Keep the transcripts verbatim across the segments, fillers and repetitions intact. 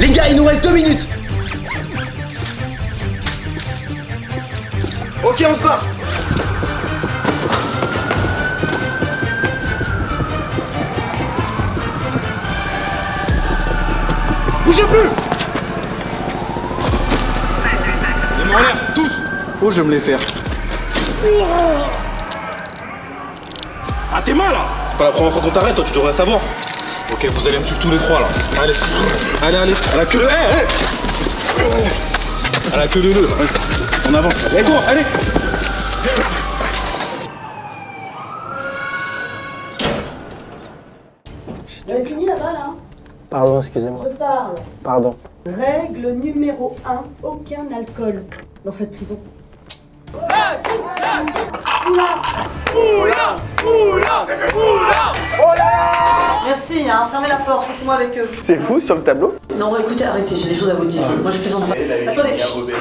Les gars, il nous reste deux minutes. Ok, on se barre. Bougez plus. Les mains en l'air, tous. Oh, je vais me les faire. Ah, tes mains là. C'est pas la première fois qu'on t'arrête, toi tu devrais savoir. Ok, vous allez me suivre tous les trois là. Allez, allez, allez. À la queue de... Hey, hey. À la queue de deux. On avance. Allez, go, allez. Vous avez fini là-bas là? Pardon, excusez-moi. Je parle. Pardon. Règle numéro un, aucun alcool dans cette prison. Oula Oula, oula, oula. Oh là là. Merci, hein, fermez la porte, laissez-moi avec eux. C'est fou sur le tableau? Non, écoutez, arrêtez, j'ai des choses à vous dire. Moi je plaisante pas. Attendez.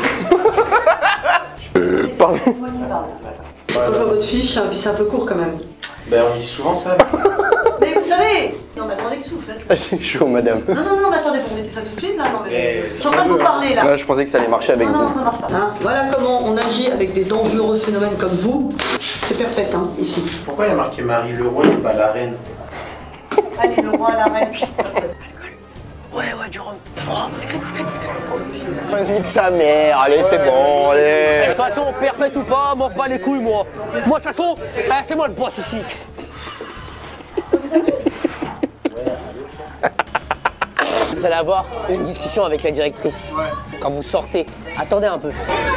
Euh, pardon. Je vois votre fiche, hein, puis c'est un peu court quand même. Ben on dit souvent ça. Mais vous savez. Non, mais attendez, qu'est-ce que vous faites? Ah, c'est chaud, madame. Non, non, non, mais attendez, vous mettez ça tout de suite là. Non, mais. Mais- Je suis en train de vous parler là. Ouais, je pensais que ça allait marcher avec Non, non, vous. ça marche pas. Hein, voilà comment on agit avec des dangereux phénomènes comme vous. C'est perpète, hein, ici. Pourquoi il y a marqué Marie le roi et pas la reine? Allez, le roi, la reine. Ouais, ouais, du rhum. Discret, discret, discret. Nique sa mère, allez, c'est bon, allez. De toute façon, perpète ou pas, m'en pas les couilles, moi. Moi, de toute façon, eh, c'est moi le boss ici. Vous allez avoir une discussion avec la directrice. Quand vous sortez, attendez un peu.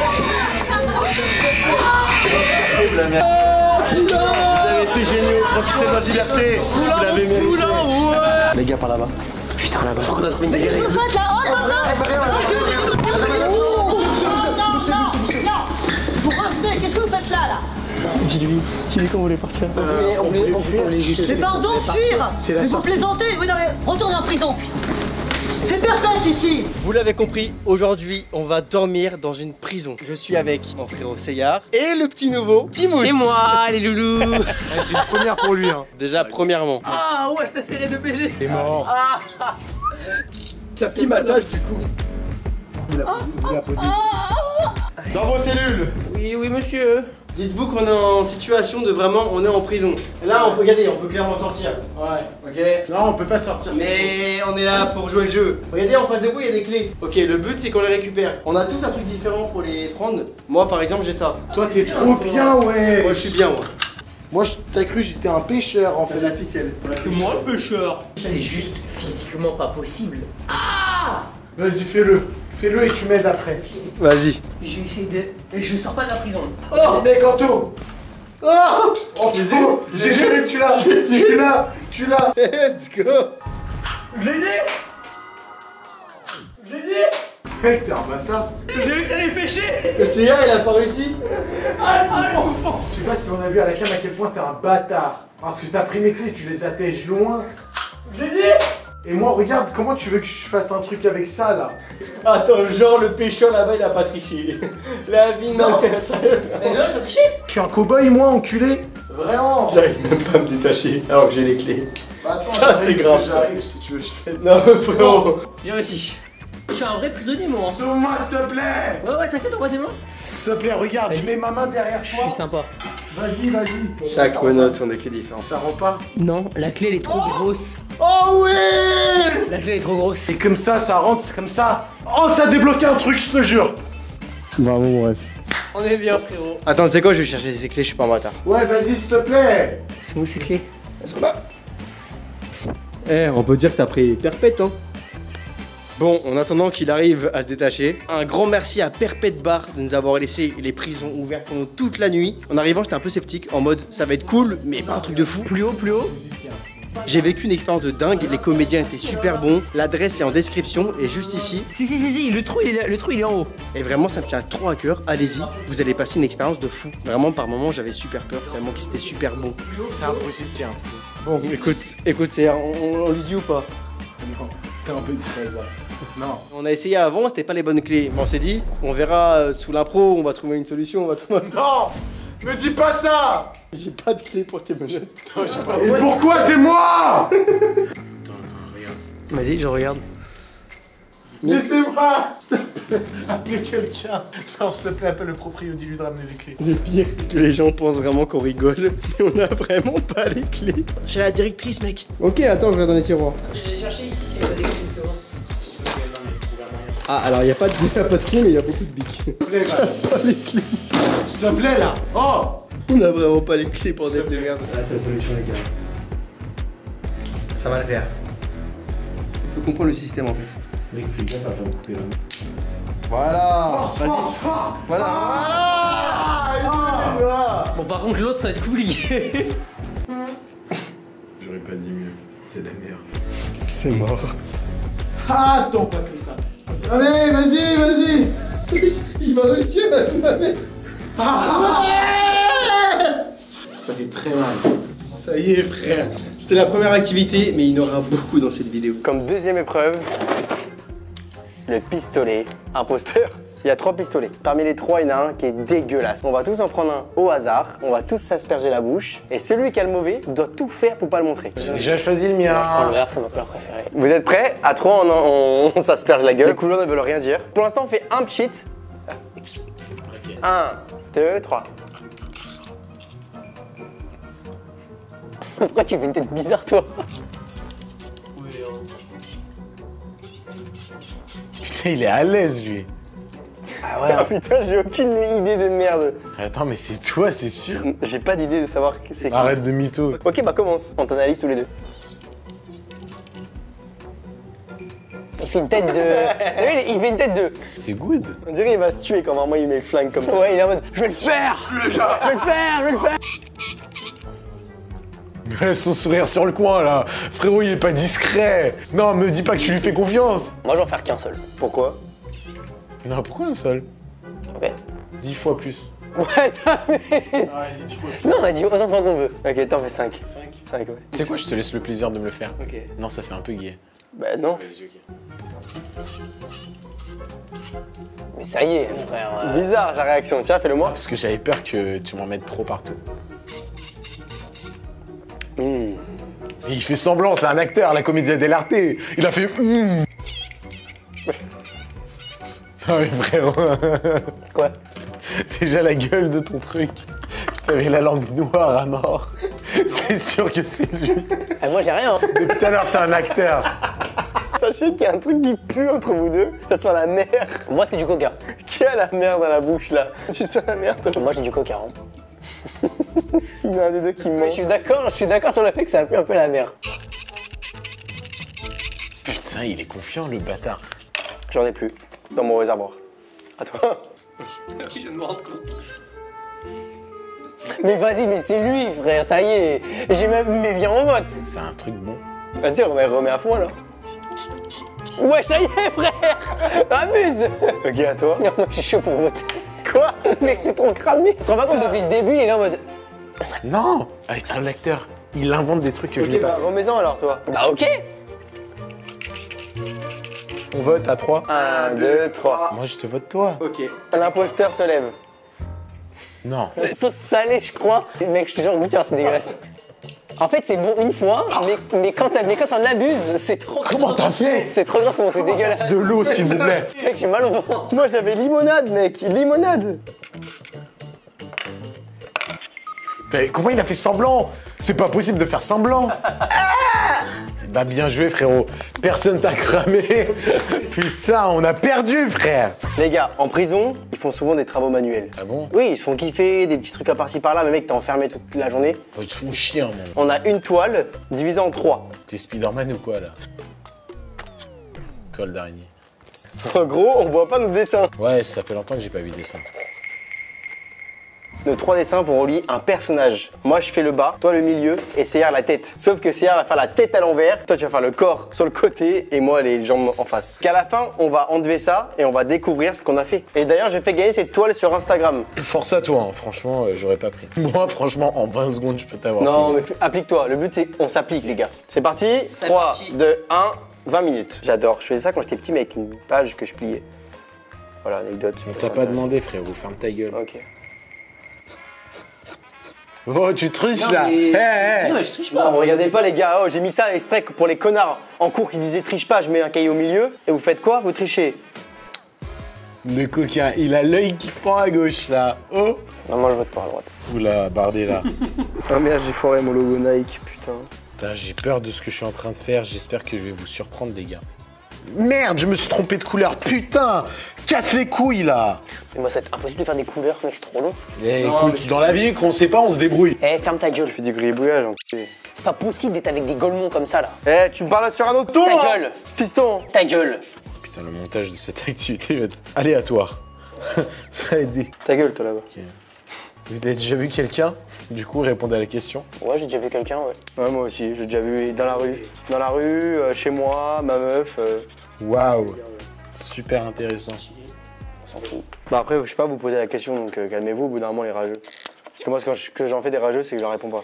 Vous avez été géniaux, profitez de notre liberté. Vous l'avez mérité. Les gars, par là-bas. Putain, là-bas, je crois qu'on a trouvé une Qu'est-ce que vous faites là? Oh non, non! Vous revenez, qu'est-ce que vous faites là là? Dis-lui, dis-lui qu'on voulait partir. On voulait, on voulait, on voulait, on voulait juste... Mais pardon, fuir! Mais vous plaisantez? Oui, non, mais retournez en prison! C'est perpète ici! Vous l'avez compris, aujourd'hui on va dormir dans une prison. Je suis avec mon frérot Seyar et le petit nouveau Timout. C'est moi, les loulous. C'est une première pour lui, hein. Déjà premièrement. Ah ouais, c'est serré de baiser. Il est mort. Ah. Sa petit matage du coup. Il a, il a posé. Dans vos cellules. Oui, oui, monsieur. Dites-vous qu'on est en situation de vraiment, on est en prison. Là, on peut, regardez, on peut clairement sortir. Ouais, ok. Non, on peut pas sortir. Mais on est là pour jouer le jeu. Regardez, en face de vous, il y a des clés. Ok, le but c'est qu'on les récupère. On a tous un truc différent pour les prendre. Moi, par exemple, j'ai ça. Toi, t'es trop bien, ouais. Moi, je suis bien, moi. Moi, je- t'as cru que j'étais un pêcheur en fait. La ficelle. Moi, le pêcheur. C'est juste physiquement pas possible. Vas-y, fais-le. Fais-le et tu m'aides après. Vas-y. Je vais essayer de... Je sors pas de la prison. Oh, mec, Anto. Oh, Oh, oh, j'ai géré, tu l'as. Tu l'as. Tu l'as. let's go. Je l'ai dit. Je l'ai dit. Mec, t'es un bâtard. J'ai vu que ça allait pêcher. Le Seyar, il a pas réussi. Ah, ah, l'enfant. Je sais pas si on a vu à la cam à quel point t'es un bâtard. Parce que t'as pris mes clés, tu les attèches loin. Je l'ai dit. Et moi, regarde, comment tu veux que je fasse un truc avec ça là? Attends, genre le pêcheur là-bas, il a pas triché. La vie, non, sérieux. Mais non, je vais tricher. Je suis un cow-boy, moi, enculé. Vraiment. J'arrive même pas à me détacher alors que j'ai les clés. Bah, attends, Ça, j'arrive, c'est grave, ça. J'arrive si tu veux, je t'aide. Non, frérot. Viens ici. Je suis un vrai prisonnier, moi. Sauve-moi, s'il te plaît. Ouais, ouais, t'inquiète, on va démarrer. S'il te plaît, regarde, je mets ma main derrière Je toi. suis sympa. Vas-y, vas-y. Chaque menotte, on a que différents. Ça rend pas. Non, la clé, elle est trop grosse. Oh oui. La clé, elle est trop grosse. C'est comme ça, ça rentre, c'est comme ça. Oh, ça a débloqué un truc, je te jure. Bravo, mon rêve. On est bien, frérot. Attends, c'est quoi? Je vais chercher ces clés, je suis pas un bâtard. Ouais, vas-y, s'il te plaît. C'est où ces clés? Elles sont là. Eh, on peut dire que t'as pris perpète, hein. Bon, en attendant qu'il arrive à se détacher, un grand merci à Perpète Bar de nous avoir laissé les prisons ouvertes pendant toute la nuit. En arrivant, j'étais un peu sceptique, en mode ça va être cool, mais pas un truc de fou. Plus haut, plus haut. J'ai vécu une expérience de dingue, les comédiens étaient super bons, l'adresse est en description et juste ici. Si, si, si, si, le trou, il est, le trou, il est en haut. Et vraiment, ça me tient trop à cœur, allez-y, vous allez passer une expérience de fou. Vraiment, par moments, j'avais super peur, tellement que c'était super bon. C'est impossible qu'il y ait un truc. Bon, écoute, écoute, c'est, on, on, on lui dit ou pas? T'es un peu dit ça. Non. On a essayé avant, c'était pas les bonnes clés. Mais on s'est dit, on verra euh, sous l'impro, on va trouver une solution, on va trouver. Non, me dis pas ça. J'ai pas de clé pour tes menottes. Et pourquoi c'est moi? Vas-y, je regarde. Laissez-moi. S'il te plaît, appelez quelqu'un. Non, s'il te plaît, appelle le proprio, dis-lui de ramener les clés. Le pire, c'est que les gens pensent vraiment qu'on rigole, mais on a vraiment pas les clés. J'ai la directrice, mec. Ok, attends, je vais dans les tiroirs. Je l'ai cherché ici, s'il y avait des clés, justement. Ah, alors il n'y a, pas de- y a pas de clés, mais il y a beaucoup de bics. S'il te plaît, pas les clés. S'il te plaît, là. Oh. On a vraiment pas les clés pour des de merde. Ah, c'est la solution, les gars. Ça va le faire. Il faut comprendre le système en fait. Mec, fais gaffe à pas me couper là. Voilà. Force, force, force. Voilà. Ah. Bon, par contre, l'autre, ça va être compliqué. J'aurais pas dit mieux. C'est la merde. C'est mort. Ah, attends, pas tout ça. Allez, vas-y, vas-y. Il va réussir à ma mère. Ça fait très mal. Ça y est, frère. C'était la première activité, mais il y en aura beaucoup dans cette vidéo. Comme deuxième épreuve, le pistolet imposteur. Il y a trois pistolets. Parmi les trois, il y en a un qui est dégueulasse. On va tous en prendre un au hasard. On va tous s'asperger la bouche. Et celui qui a le mauvais doit tout faire pour pas le montrer. J'ai déjà choisi le mien. Je prends le vert, c'est ma couleur préférée. Vous êtes prêts? À trois, on, on, on s'asperge la gueule. Les couleurs ne veulent rien dire. Pour l'instant, on fait un pchit. Un, deux, trois. Pourquoi tu fais une tête bizarre, toi? Putain, il est à l'aise, lui. Ah ouais. Ah putain, j'ai aucune idée de merde. Attends, mais c'est toi, c'est sûr. J'ai pas d'idée de savoir que c'est qui. Arrête de mytho. Ok, bah commence. On t'analyse tous les deux. Il fait une tête de. Oui, il fait une tête de. C'est good. On dirait qu'il va se tuer quand vraiment il met le flingue comme ça. Ouais, il est en mode. Je vais le faire. Je vais le faire. Je vais le faire. Ouais, son sourire sur le coin, là. Frérot, il est pas discret. Non, me dis pas que tu lui fais confiance. Moi, je vais en faire qu'un seul. Pourquoi? Non, pourquoi un seul? Ok. Dix fois plus. Ouais, t'as vu. Vas-y, dix fois plus. Non, on a dit autant de fois qu'on veut. Ok, t'en fais cinq. cinq. cinq, ouais. C'est quoi, je te laisse le plaisir de me le faire. Ok. Non, ça fait un peu gay. Bah non. Vas-y, ok. Mais ça y est, frère. euh, Bizarre sa réaction. Tiens, fais-le moi. Parce que j'avais peur que tu m'en mettes trop partout. Mmh. Et il fait semblant, c'est un acteur, la comédie dell'arte. Il a fait hum. Non mais frérot. Quoi? Déjà la gueule de ton truc. T'avais la langue noire à mort. C'est sûr que c'est lui. Ah, moi, j'ai rien. Hein. Depuis tout à l'heure, c'est un acteur. Sachez qu'il y a un truc qui pue entre vous deux. Ça sent la mer. Moi, c'est du coca. Qui a la mer dans la bouche là? Tu sens la mer toi? Moi, j'ai du coca. Hein. Il y en a un des deux qui Mais ment. je suis d'accord, je suis d'accord sur le fait que ça pue un peu la mer. Putain, il est confiant le bâtard. J'en ai plus. Dans mon réservoir. À toi. Je viens de me rendre compte. Mais vas-y, mais c'est lui, frère, ça y est. J'ai même mes viens en vote. C'est un truc bon. Vas-y, remets, remets à fond alors. Ouais, ça y est, frère. Abuse. Ok, à toi. Non, moi, je suis chaud pour voter. Quoi? Mec, c'est trop cramé. Tu te rends pas compte, depuis le début, il est là en mode. Non, un acteur, il invente des trucs que je Ok, n'ai bah pas. remets-en alors toi. Bah, ok. On vote à trois. Un, deux, trois. Moi, je te vote toi. Ok. L'imposteur se lève. Non. C'est sauce salée, je crois. Mec, je te jure, goûter, c'est dégueulasse. En fait, c'est bon une fois, mais, mais quand t'as- mais quand t'en abuses, c'est trop. Comment t'as fait? C'est trop grave comment c'est dégueulasse. De l'eau, s'il vous plaît. Mec, j'ai mal au ventre. Moi j'avais limonade, mec. Limonade. Mais comment il a fait semblant? C'est pas possible de faire semblant. Ah, bah bien joué, frérot. Personne t'a cramé. Putain, on a perdu, frère. Les gars, en prison, ils font souvent des travaux manuels. Ah bon? Oui, ils se font kiffer, des petits trucs à par-ci par-là, mais mec, t'es enfermé toute la journée. Oh, ils te font chier, mon. On a une toile divisée en trois. T'es Spider-Man ou quoi, là? Toile d'araignée. En gros, on voit pas nos dessins. Ouais, ça fait longtemps que j'ai pas vu dessin. Nos trois dessins vont relier un personnage. Moi, je fais le bas, toi le milieu, et Seyar la tête. Sauf que Seyar va faire la tête à l'envers, toi tu vas faire le corps sur le côté, et moi les jambes en face. Qu'à la fin, on va enlever ça, et on va découvrir ce qu'on a fait. Et d'ailleurs, j'ai fait gagner cette toile sur Instagram. Force à toi, hein. Franchement, euh, j'aurais pas pris. Moi, franchement, en vingt secondes, je peux t'avoir. Non, fini. mais f- applique-toi. Le but, c'est qu'on s'applique, les gars. C'est parti. C'est trois, parti. deux, un, vingt minutes. J'adore. Je faisais ça quand j'étais petit, mais avec une page que je pliais. Voilà, anecdote. On t'a pas demandé, frérot. Ferme ta gueule. Ok. Oh, tu triches Non, là. mais- Hé, hé. Non, mais je triche Non, pas. vous regardez pas les gars, oh, j'ai mis ça exprès que pour les connards en cours qui disaient triche pas, je mets un cahier au milieu. Et vous faites quoi? Vous trichez. Le coquin, il a l'œil qui prend à gauche là. Oh. Non, moi je vote pour à droite. Oula, bardé là. Oh merde, j'ai foiré mon logo Nike, putain. Putain, j'ai peur de ce que je suis en train de faire. J'espère que je vais vous surprendre, les gars. Merde, je me suis trompé de couleur. Putain, casse les couilles là. Mais moi, c'est impossible de faire des couleurs, mec, c'est trop long. Eh, écoute, dans la vie, qu'on sait pas, on se débrouille. Eh, ferme ta gueule. Je fais du gribouillage, enculé. C'est pas possible d'être avec des golemons comme ça là. Eh, tu me parles sur un autre ton Ta hein, gueule. Fiston. Ta gueule. Putain, le montage de cette activité va être aléatoire. Ça va être des... Ta gueule, toi là-bas. Vous avez déjà vu quelqu'un? Du coup, répondez à la question. Ouais, j'ai déjà vu quelqu'un, ouais. Ouais, moi aussi, j'ai déjà vu dans la rue. Dans la rue, euh, chez moi, ma meuf. euh. Waouh, super intéressant. On s'en fout. Bah après, je sais pas, vous posez la question, donc euh, calmez-vous au bout d'un moment, les rageux. Parce que moi, quand je- que j'en fais des rageux, c'est que je leur réponds pas.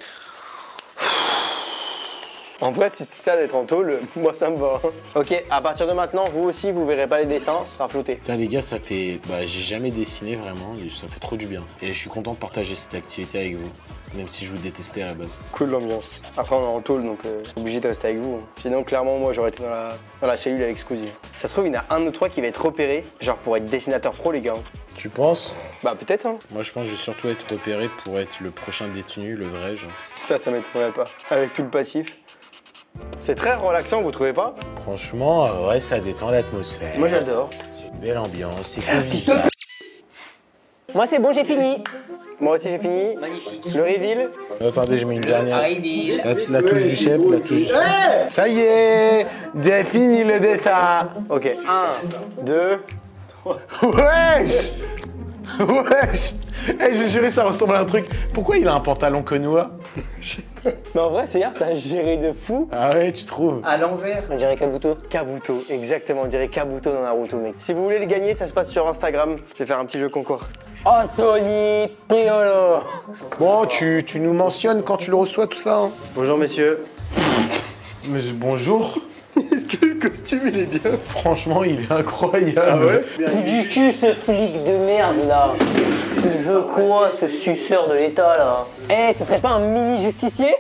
En vrai, si c'est ça d'être en tôle, moi ça me va. Ok, à partir de maintenant, vous aussi, vous verrez pas les dessins, ça sera flouté. Putain les gars, ça fait... Bah j'ai jamais dessiné vraiment, et ça fait trop du bien. Et je suis content de partager cette activité avec vous, même si je vous détestais à la base. Cool l'ambiance. Après, on est en tôle, donc euh, obligé de rester avec vous. hein. Sinon, clairement, moi, j'aurais été dans la, dans la cellule avec Squeezie. Ça se trouve, il y en a un ou trois qui va être repéré, genre pour être dessinateur pro, les gars. Tu penses? Bah peut-être, hein. Moi je pense que je vais surtout être repéré pour être le prochain détenu, le vrai genre. Ça, ça m'étonnerait pas. Avec tout le passif. C'est très relaxant, vous trouvez pas? Franchement, euh, ouais, ça détend l'atmosphère. Moi, j'adore. Belle ambiance, c'est convivial. Moi, c'est bon, j'ai fini. Moi aussi, j'ai fini. Magnifique. Le reveal. Attendez, je mets une dernière. Arrive. La, la touche du chef, la touche du chef. Ça y est, j'ai fini le dessin. Ok, un, deux. Wesh Wesh Eh, j'ai juré, ça ressemble à un truc. Pourquoi il a un pantalon connois? Mais en vrai, c'est hier, t'as géré de fou. Ah ouais, tu trouves? À l'envers. On dirait Kabuto. Kabuto, exactement, on dirait Kabuto dans Naruto, mec. Si vous voulez le gagner, ça se passe sur Instagram. Je vais faire un petit jeu concours. Anthony Priolo. Bon, tu, tu nous mentionnes quand tu le reçois, tout ça, hein. Bonjour, messieurs. Mais bonjour. Est-ce que le costume, il est bien? Franchement, il est incroyable. Ah ouais? Du cul, ce flic de merde là. Il veut quoi, ce suceur de l'État là? Eh, ce serait pas un mini justicier?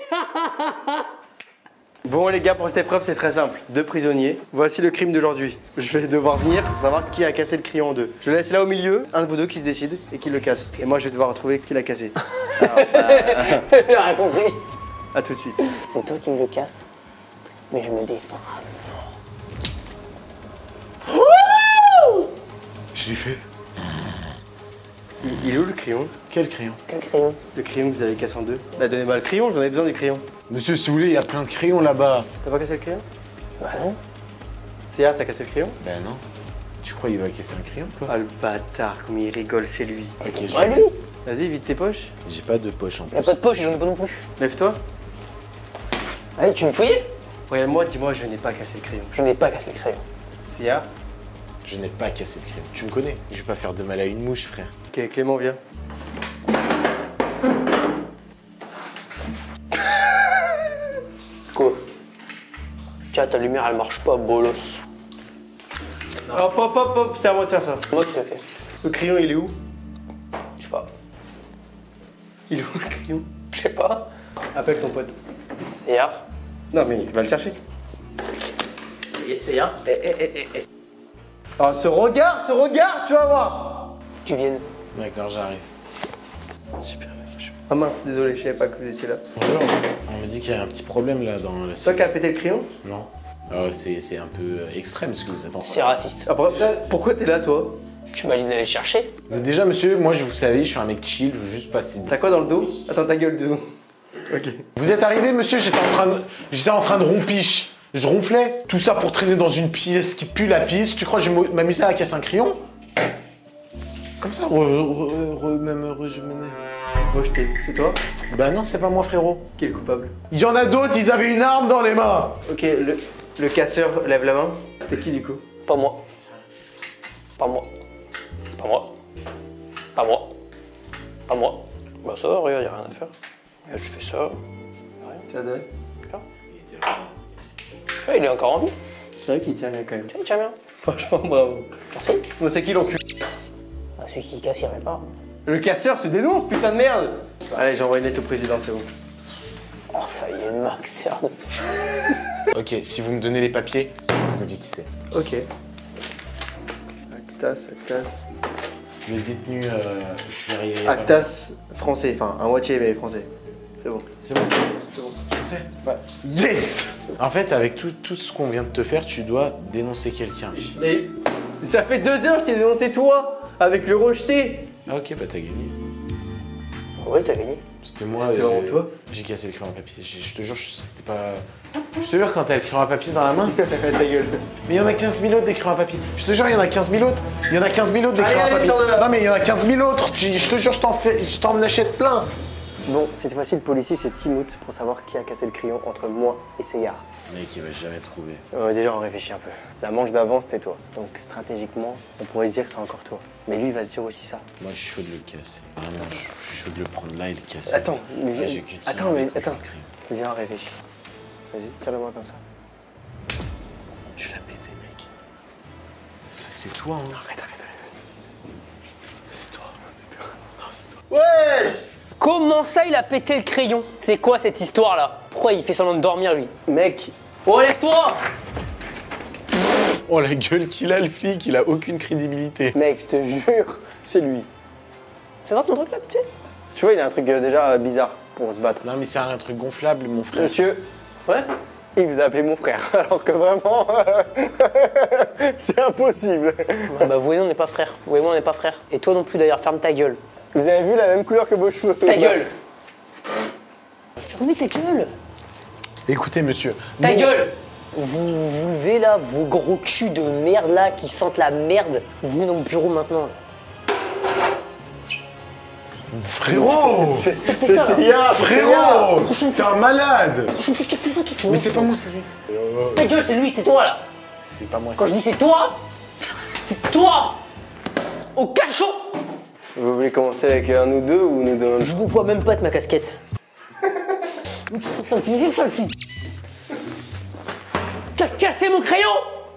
Bon, les gars, pour cette épreuve, c'est très simple. Deux prisonniers. Voici le crime d'aujourd'hui. Je vais devoir venir pour savoir qui a cassé le crayon en deux. Je le laisse là au milieu, un de vous deux qui se décide et qui le casse. Et moi, je vais devoir retrouver qui l'a cassé. Alors, euh, J'ai rien compris. à tout de suite. C'est toi qui me le casses, mais je me défends. Je l'ai fait. Il, il est où le crayon? Quel crayon? Quel crayon? Le crayon que vous avez cassé en deux. Bah, donnez-moi le crayon, j'en ai besoin du crayon. Monsieur, si vous voulez, il y a plein de crayons là-bas. T'as pas cassé le crayon? Bah non. C'est hier, t'as cassé le crayon? Ben non. Tu crois qu'il va casser un crayon, quoi? Ah, le bâtard, comme il rigole, c'est lui. Ok, C'est je- moi lui. Vas-y, vide tes poches. J'ai pas de poche en Y'a plus. pas de poche, j'en ai pas non plus. Lève-toi. Allez, tu me fouillais? Regarde-moi, dis-moi, je n'ai pas cassé le crayon. Je n'ai pas cassé le crayon. C'est hier? Je n'ai pas cassé de crayon. Tu me connais. Je vais pas faire de mal à une mouche, frère. Ok, Clément, viens. Quoi? Tiens, ta lumière elle marche pas, bolos. Hop, hop, hop, hop, c'est à moi de faire ça. Moi qui l'ai fait. Le crayon, il est où? Je sais pas. Il est où le crayon? Je sais pas. Appelle ton pote. C'est hier. Non, mais va le chercher. C'est hier. Eh, eh, eh, eh, eh. Alors, ce regard, ce regard, tu vas voir. Tu viennes. D'accord, j'arrive. Super, mec. Ah mince, désolé, je savais pas que vous étiez là. Bonjour. On m'a dit qu'il y a un petit problème là dans la C'est toi qui as pété le crayon? Non. Euh, c'est c'est un peu euh, extrême ce que vous êtes en train de C'est raciste. Après, pourquoi t'es là, toi? Tu m'as dit d'aller le chercher. Mais déjà, monsieur, moi, je vous savez, je suis un mec chill, je veux juste passer. T'as quoi dans le dos? Attends, ta gueule, deux secondes. Ok. Vous êtes arrivé, monsieur, j'étais en train de, j'étais en train de rompiche. Je ronflais. Tout ça pour traîner dans une pièce qui pue la pisse. Tu crois que je vais m'amuser à casser un crayon? Comme ça, re, re, re, même re, je menais. Rejeté. C'est toi? Bah non, c'est pas moi, frérot. Qui est le coupable? Il y en a d'autres, ils avaient une arme dans les mains. Ok, le, le casseur lève la main. C'était qui, du coup? Pas moi. Pas moi. C'est pas moi. Pas moi. Pas moi. Bah ça, regarde, y'a rien à faire. Regarde, je fais ça. Tu vas donner? Ouais, il est encore en vie. C'est vrai qu'il tient bien quand même. Tiens, tiens bien. Franchement, bravo. Merci. Bon, c'est qui l'encul? Ah, celui qui casse, il répare. Le casseur se dénonce, putain de merde. Allez, j'envoie une lettre au président, c'est bon. Oh, ça y est, Max, sérieux. Ok, si vous me donnez les papiers, je vous dis qui c'est. Ok. Actas, Actas. Le détenu, euh, je suis arrivé. Actas français, enfin un moitié mais français. C'est bon. C'est bon. C'est bon. Français. Ouais. Yes. En fait, avec tout, tout ce qu'on vient de te faire, tu dois dénoncer quelqu'un. Mais ça fait deux heures que je t'ai dénoncé toi, avec le rejeté. Ah ok, bah t'as gagné. Ouais, t'as gagné. C'était moi. C'était j'ai- vraiment toi. J'ai cassé le crayon à papier. J'ai- Je te jure, je- c'était pas. Je te jure, quand t'as le crayon à papier dans la main. Ta gueule. Mais il y en a quinze mille autres des crayons à papier. Je te jure, il y en a quinze mille autres. Il y en a quinze mille autres des Allez, crayons à allez, papier. sors de là. Non, mais il y en a quinze mille autres. Tu- Je te jure, je t'en fais, je t'en achète plein. Bon, cette fois-ci, le policier c'est Timout pour savoir qui a cassé le crayon entre moi et Seyar. Mec, il va jamais trouver. Euh, déjà, on réfléchit un peu. La manche d'avant, c'était toi. Donc, stratégiquement, on pourrait se dire que c'est encore toi. Mais lui, il va se dire aussi ça. Moi, je suis chaud de le casser. Vraiment, je je suis chaud de le prendre là et le casser. Attends, mais Là, viens. j'ai que de ça Attends, mais avec le attends. crayon. Viens, on réfléchit. Vas-y, tiens-le-moi comme ça. Tu l'as pété, mec. Ça, c'est toi, hein. Arrête, arrête, arrête. C'est toi. C'est toi. Non, c'est toi. Ouais! Comment ça, il a pété le crayon? C'est quoi cette histoire-là? Pourquoi il fait semblant de dormir, lui? Mec, Oh, lève-toi! Oh, la gueule qu'il a, le flic, il a aucune crédibilité. mec, je te jure, c'est lui. Fais voir ton truc là, tu sais? Tu vois, il a un truc euh, déjà euh, bizarre pour se battre. Non, mais c'est un truc gonflable, mon frère. Monsieur, Ouais? il vous a appelé mon frère, alors que vraiment, c'est impossible. Ah bah, vous et moi, on n'est pas frères. Vous et moi, on n'est pas frères. Et toi non plus, d'ailleurs, ferme ta gueule. Vous avez vu la même couleur que vos cheveux. Ta gueule! Fermez ta gueule! Écoutez, monsieur. Ta mon- gueule! Vous vous levez là, vos gros culs de merde là qui sentent la merde. Vous venez dans mon bureau maintenant. Frérot! C'est c'est Seyar, Frérot! T'es un malade! Mais c'est pas moi, c'est lui. Ta gueule, c'est lui, c'est toi là! C'est pas moi, Quand c'est je dis c'est toi, c'est toi! Au cachot! Vous voulez commencer avec un ou deux ou nous deux? Je vous vois même pas de ma casquette. Ça me fait rire, ça, si. T'as cassé mon crayon!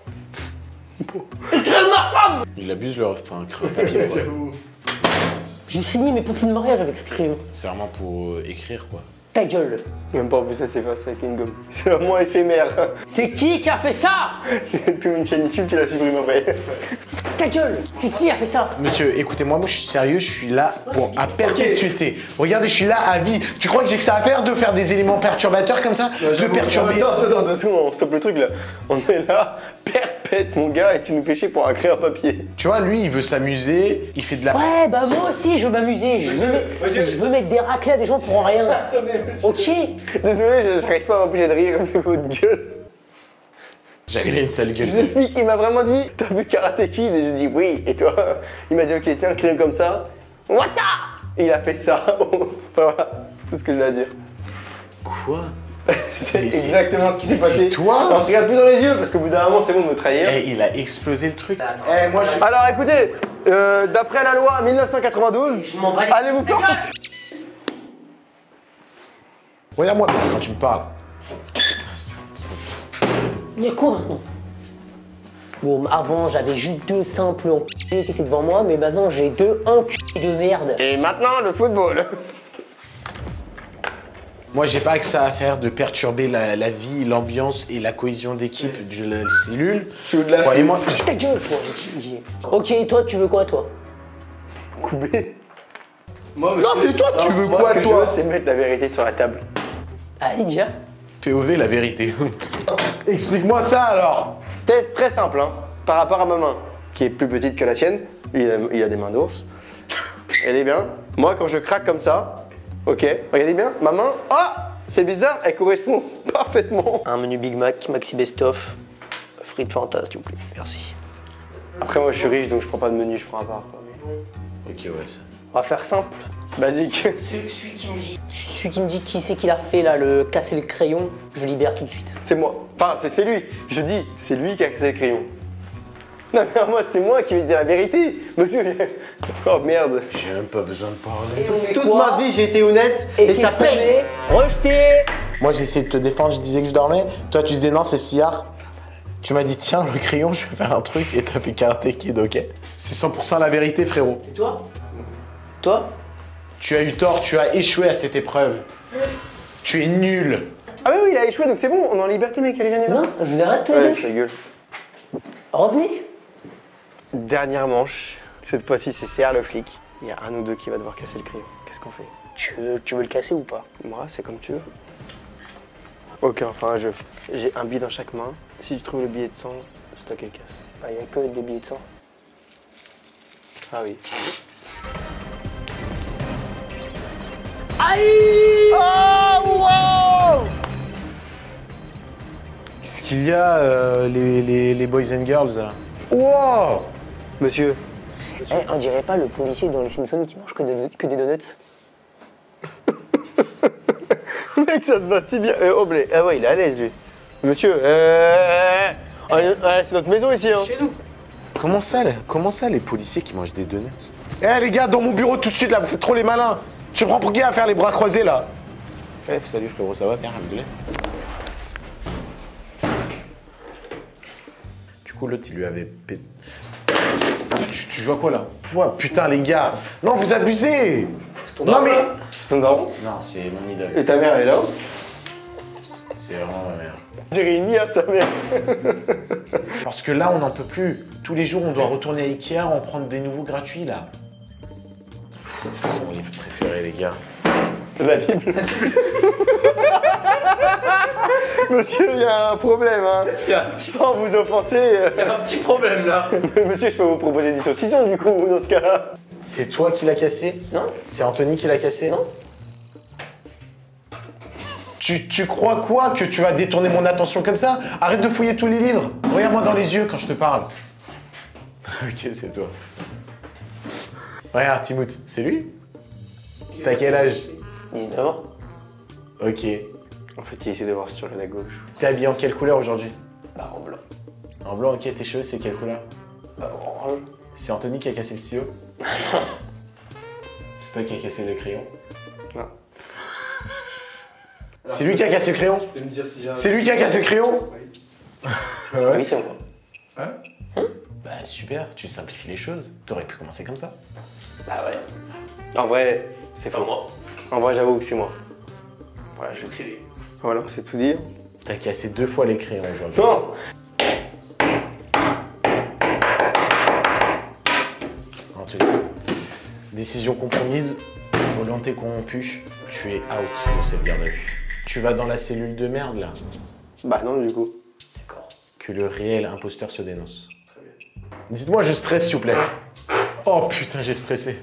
Le crayon de ma femme! Il abuse leur. Enfin, un crayon à papier, quoi. J'ai signé mes papiers de mariage avec ce crayon. C'est vraiment pour euh, écrire, quoi. Ta gueule! Même pas en plus, ça s'efface avec une gomme. C'est vraiment éphémère. C'est qui qui a fait ça? C'est toute une chaîne YouTube, tu la supprimes après. Ta gueule! C'est qui a fait ça? Monsieur, écoutez-moi, moi je suis sérieux, je suis là pour à perpétuité. Regardez, je suis là à vie. Tu crois que j'ai que ça à faire de faire des éléments perturbateurs comme ça? De perturber. Attends, attends, attends, deux secondes, on stoppe le truc là. On est là, perpète mon gars, et tu nous fais chier pour un crayon papier. Tu vois, lui, il veut s'amuser, il fait de la. Ouais, bah moi aussi, je veux m'amuser. Je veux, mettre- je veux mettre des raclés à des gens pour rien. Ok? Désolé, je- j'arrive pas à m'empêcher de rire vu votre gueule. J'avais une sale gueule. Je vous explique, il m'a vraiment dit, t'as vu Karate Kid? Et j'ai dit oui, et toi? Il m'a dit ok, tiens, un crayon comme ça. What the? Et il a fait ça. Enfin voilà, c'est tout ce que je l'ai à dire. Quoi? C'est Mais c'est- exactement ce qui s'est mais passé. c'est toi? On se regarde plus dans les yeux parce qu'au bout d'un moment c'est bon de me trahir. Eh, il a explosé le truc. Eh, moi je. Alors écoutez, euh, d'après la loi mille neuf cent quatre-vingt-douze, Je m'en bats les- allez vous faire. Ta gueule! Regarde-moi quand tu me parles. Mais quoi maintenant? Bon, avant j'avais juste deux simples enculés qui étaient devant moi, mais maintenant j'ai deux enculés de merde. Et maintenant le football. Moi, j'ai pas que ça à faire de perturber la, la vie, l'ambiance et la cohésion d'équipe de la cellule. Je veux de la Croyez-moi. Ta gueule, toi. j'ai dit. Ok, toi, tu veux quoi, toi? Coupé. Non, c'est toi, tu veux moi, quoi, ce que toi? je veux, c'est mettre la vérité sur la table. Vas-y, déjà. P O V, la vérité. Explique-moi ça alors. Test très simple, hein, par rapport à ma main, qui est plus petite que la tienne. Il a, il a des mains d'ours. Regardez bien. Moi, quand je craque comme ça, ok, regardez bien, ma main, ah, c'est bizarre, elle correspond parfaitement. Un menu Big Mac, Maxi Best-of, frites Fanta, s'il vous plaît. Merci. Après, moi, je suis riche, donc je prends pas de menu, je prends à part. quoi. Ok, ouais, ça. On va faire simple. Basique. Celui, celui qui me dit. Celui qui me dit qui c'est qui l'a fait, là, le casser le crayon, je libère tout de suite. C'est moi. Enfin, c'est c'est lui. Je dis, c'est lui qui a cassé le crayon. Non, mais en mode, c'est moi qui vais dire la vérité. Monsieur, je- oh merde. J'ai même pas besoin de parler. Et on met Toute quoi? ma vie, j'ai été honnête et, Et, ça qu'est-ce qu'on paye. met? Rejeté. Moi, j'ai essayé de te défendre, je disais que je dormais. Toi, tu disais non, c'est Siyar. Tu m'as dit, tiens, le crayon, je vais faire un truc et t'as fait Karate Kid, ok? C'est cent pour cent la vérité, frérot. Et toi? Toi? Tu as eu tort, tu as échoué à cette épreuve. Tu es nul. Ah oui, oui, il a échoué, donc c'est bon, on est en liberté, mec, allez, viens, viens. Non, je l'arrête, toi. Ouais, ta gueule. Revenez. Dernière manche. Cette fois-ci, c'est C R le flic. Il y a un ou deux qui va devoir casser le crayon. Qu'est-ce qu'on fait? Tu veux, tu veux le casser ou pas? Moi, c'est comme tu veux. Ok, enfin un jeu. J'ai un billet dans chaque main. Si tu trouves le billet de sang, c'est toi qui le casse. Bah, y a que des billets de sang. Ah oui. Aïe! Oh, wow! Qu'est-ce qu'il y a, euh, les, les, les boys and girls, là? Wow! Monsieur. Eh, on dirait pas le policier dans les Simpsons qui mange que, de, que des donuts? Mec, ça te va si bien. Euh, oh, blé. Ah ouais, il est à l'aise, lui. Monsieur, euh... ah, ah, c'est notre maison ici, hein. Chez nous. Comment ça, là Comment ça, les policiers qui mangent des donuts? Eh, les gars, dans mon bureau tout de suite, là, vous faites trop les malins. Tu prends pour qui à faire les bras croisés, là? Eh, salut, frérot, ça va? Bien, alhamdoulilah. Du coup, l'autre, il lui avait pété. Tu, tu joues à quoi, là? Ouais, putain, les gars. Non, vous abusez. Non, mais... C'est ton daron? Non, c'est mon idole. Et ta mère, elle est là? C'est vraiment ma mère. On dirait une I A, sa mère. Parce que là, on n'en peut plus. Tous les jours, on doit retourner à Ikea, en prendre des nouveaux gratuits, là. C'est mon livre préféré, les gars. La Bible. Monsieur, il y a un problème, hein. Sans vous offenser. Il y a un petit problème, là. Monsieur, je peux vous proposer des saucissons, du coup, dans ce cas-là. C'est toi qui l'as cassé? Non. C'est Anthony qui l'a cassé? Non. Tu, tu crois quoi? Que tu vas détourner mon attention comme ça? Arrête de fouiller tous les livres. Regarde-moi dans les yeux quand je te parle. Ok, c'est toi. Regarde, Timoth, c'est lui? T'as quel âge? dix-neuf ans. Ok. En fait, il essaie de voir si tu regardes à gauche. T'es habillé en quelle couleur aujourd'hui? Bah, en blanc. En blanc, ok. Tes cheveux, c'est quelle couleur? Bah, orange. C'est Anthony qui a cassé le stylo? C'est toi qui as cassé le crayon? Non. C'est lui qui a cassé le crayon? C'est lui qui a cassé le crayon? Oui, c'est moi. Hein? Bah super, tu simplifies les choses. T'aurais pu commencer comme ça. Bah ouais. En vrai, c'est Pas faux. moi. En vrai, j'avoue que c'est moi. Voilà, je veux que c'est lui. Voilà, c'est tout dire. T'as cassé deux fois les crayons aujourd'hui. Non! Anthony, décision compromise, volonté corrompue, tu es out de cette garde à vue. Tu vas dans la cellule de merde là. Bah non, du coup. D'accord. Que le réel imposteur se dénonce. Dites-moi, je stresse s'il vous plaît. Oh putain, j'ai stressé.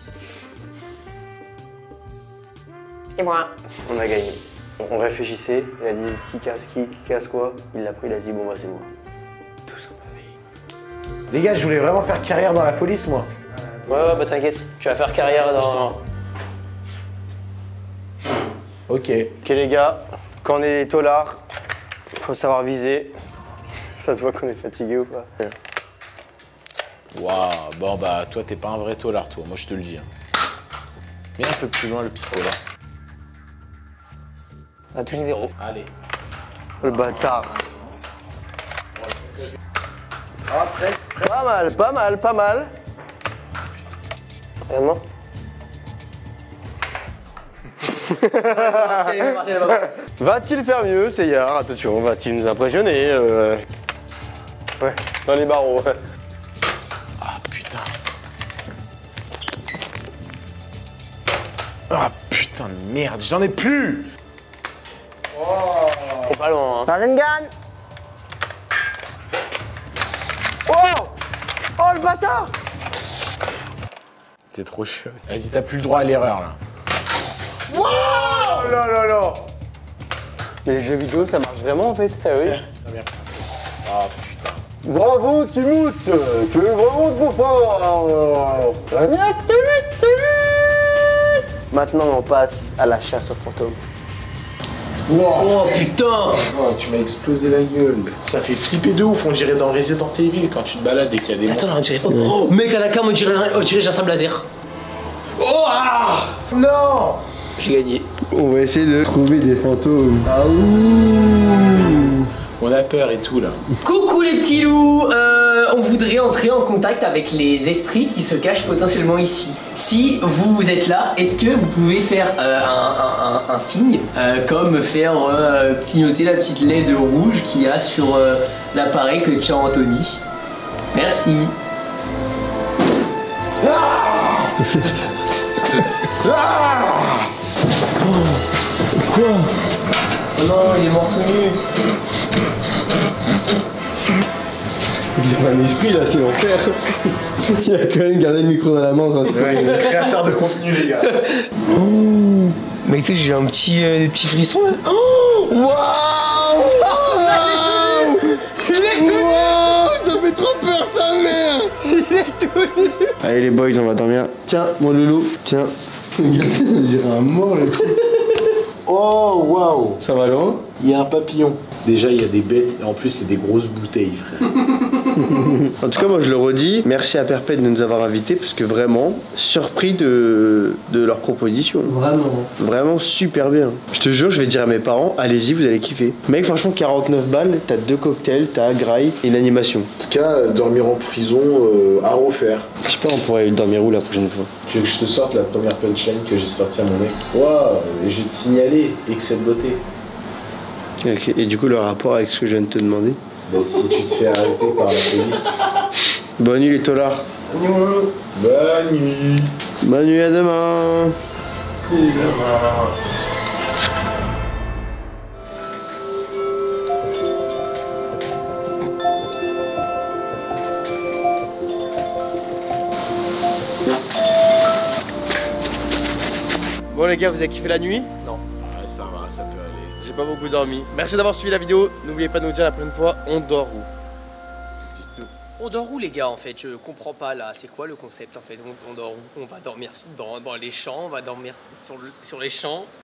Et moi? On a gagné. On réfléchissait, il a dit qui casse qui, qui casse quoi. Il l'a pris, il a dit bon bah c'est moi. Tout ça ma vie. Les gars, je voulais vraiment faire carrière dans la police moi. Ouais, ouais, bah t'inquiète. Tu vas faire carrière dans... Ok. Ok les gars, quand on est des taulards, faut savoir viser. Ça se voit qu'on est fatigué ou pas. Waouh, bon bah toi t'es pas un vrai taulard toi, moi je te le dis. Hein. Mets un peu plus loin le pistolet. On a touché zéro. Allez. Le bâtard. Pas mal, pas mal, pas mal. Regarde-moi. Va-t-il faire mieux, Seyar? Attention, va-t-il nous impressionner euh... Ouais, dans les barreaux. Ah putain. Ah putain de merde, j'en ai plus. C'est pas loin, hein. Rasengan. Oh! Oh le bâtard! T'es trop chaud. Vas-y, t'as plus le droit à l'erreur là. Wow! Oh là là là! Mais les jeux vidéo, ça marche vraiment en fait. Ah oui. Ah putain. Bravo Timoth! Tu es vraiment trop fort! Maintenant, on passe à la chasse aux fantômes. Oh putain! Oh, tu m'as explosé la gueule. Ça fait flipper de ouf, on dirait dans Resident Evil quand tu te balades et qu'il y a des Attends, on monstres. dirait pas. Oh, mec, à la cam, on dirait, on dirait j'ai un sable laser. Oh ah non. J'ai gagné. On va essayer de trouver des fantômes. Ah ouh. On a peur et tout là. Coucou les petits loups, euh, on voudrait entrer en contact avec les esprits qui se cachent potentiellement ici. Si vous êtes là, est-ce que vous pouvez faire euh, un, un, un, un signe, euh, comme faire euh, clignoter la petite L E D rouge qu'il y a sur euh, l'appareil que tient Anthony? Merci. Ah ah Quoi? Oh non, il est mort tout nu. C'est pas un esprit là, c'est l'enfer. Il a quand même gardé le micro dans la main. Ça Ouais, créateur de contenu les gars. Oh. Mais tu sais, j'ai un petit, euh, petit frisson là. Oh. Waouh! Il est tout nu! Ça fait trop peur sa mère! Il est tout nu! Allez les boys, on va dormir. Tiens, mon loulou, tiens. Regardez, on dirait un mort là. Oh waouh! Ça va loin? Il y a un papillon. Déjà il y a des bêtes et en plus c'est des grosses bouteilles frère. En tout cas moi je le redis, merci à Perpète de nous avoir invités parce que vraiment surpris de, de leur proposition. Vraiment. Vraiment super bien. Je te jure je vais dire à mes parents, allez-y vous allez kiffer. Mec franchement quarante-neuf balles, t'as deux cocktails, t'as graille et une animation. En tout cas, euh, dormir en prison euh, à refaire. Je sais pas on pourrait dormir où la prochaine fois. Tu veux que je te sorte la première punchline que j'ai sortie à mon ex? Waouh, et je vais te signaler, excès de beauté. Ok, et du coup le rapport avec ce que je viens de te demander? Bah si tu te fais arrêter par la police. Bonne nuit les tolards. Bonne nuit. Bonne nuit à demain. Bon les gars, vous avez kiffé la nuit? Non. Ouais, ça va, ça peut aller. J'ai pas beaucoup dormi. Merci d'avoir suivi la vidéo. N'oubliez pas de nous dire la prochaine fois, on dort où? Dites-nous. On dort où les gars en fait? Je comprends pas là, c'est quoi le concept en fait? On, on dort où? On va dormir dans, dans les champs, on va dormir sur, le, sur les champs.